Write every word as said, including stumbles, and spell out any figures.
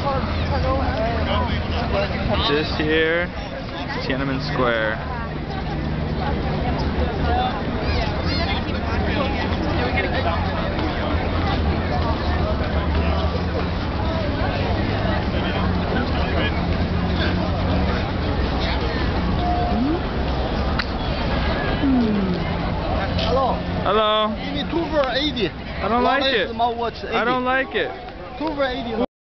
This here, Tiananmen Square. Hello. Hello. Give me two for eighty. I don't like it. My watch eighty. I don't like it. Two for eighty.